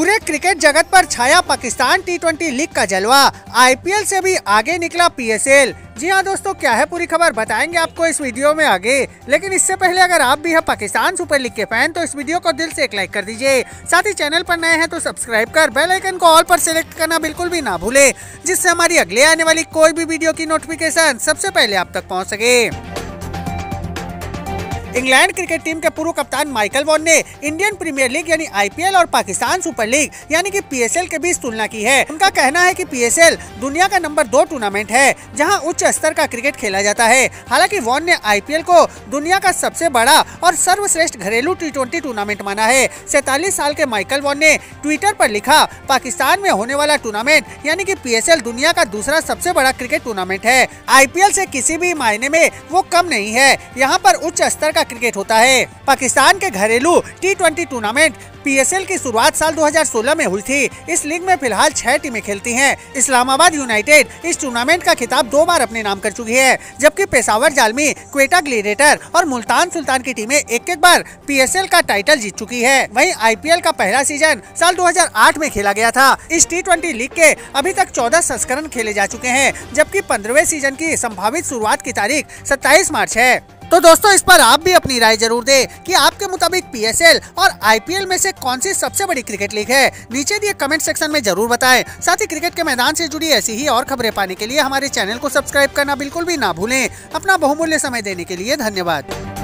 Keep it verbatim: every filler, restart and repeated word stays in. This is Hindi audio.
पूरे क्रिकेट जगत पर छाया पाकिस्तान टी ट्वेंटी लीग का जलवा। आईपीएल से भी आगे निकला पीएसएल। जी हाँ दोस्तों, क्या है पूरी खबर बताएंगे आपको इस वीडियो में आगे। लेकिन इससे पहले अगर आप भी हैं पाकिस्तान सुपर लीग के फैन तो इस वीडियो को दिल से एक लाइक कर दीजिए। साथ ही चैनल पर नए हैं तो सब्सक्राइब कर बेल आइकन को ऑल पर सिलेक्ट करना बिल्कुल भी ना भूले, जिससे हमारी अगले आने वाली कोई भी वीडियो की नोटिफिकेशन सबसे पहले आप तक पहुँच सके। इंग्लैंड क्रिकेट टीम के पूर्व कप्तान माइकल वॉन ने इंडियन प्रीमियर लीग यानी आईपीएल और पाकिस्तान सुपर लीग यानी कि पीएसएल के बीच तुलना की है। उनका कहना है कि पीएसएल दुनिया का नंबर दो टूर्नामेंट है जहां उच्च स्तर का क्रिकेट खेला जाता है। हालांकि वॉन ने आईपीएल को दुनिया का सबसे बड़ा और सर्वश्रेष्ठ घरेलू टी ट्वेंटी टूर्नामेंट माना है। सैतालीस साल के माइकल वॉन ने ट्विटर पर लिखा, पाकिस्तान में होने वाला टूर्नामेंट यानी कि पीएसएल दुनिया का दूसरा सबसे बड़ा क्रिकेट टूर्नामेंट है। आईपीएल से किसी भी मायने में वो कम नहीं है। यहाँ पर उच्च स्तर का क्रिकेट होता है। पाकिस्तान के घरेलू टी ट्वेंटी टूर्नामेंट पीएसएल की शुरुआत साल दो हज़ार सोलह में हुई थी। इस लीग में फिलहाल छह टीमें खेलती हैं। इस्लामाबाद यूनाइटेड इस टूर्नामेंट का खिताब दो बार अपने नाम कर चुकी है, जबकि पेशावर जालमी, क्वेटा ग्लेडिएटर और मुल्तान सुल्तान की टीमें एक एक बार पीएसएल का टाइटल जीत चुकी है। वहीं आईपीएल का पहला सीजन साल दो हज़ार आठ में खेला गया था। इस टी ट्वेंटी लीग के अभी तक चौदह संस्करण खेले जा चुके हैं, जबकि पंद्रहवें सीजन की संभावित शुरुआत की तारीख सत्ताईस मार्च है। तो दोस्तों, इस पर आप भी अपनी राय जरूर दें कि आपके मुताबिक पीएसएल और आईपीएल में से कौन सी सबसे बड़ी क्रिकेट लीग है। नीचे दिए कमेंट सेक्शन में जरूर बताएं। साथ ही क्रिकेट के मैदान से जुड़ी ऐसी ही और खबरें पाने के लिए हमारे चैनल को सब्सक्राइब करना बिल्कुल भी ना भूलें। अपना बहुमूल्य समय देने के लिए धन्यवाद।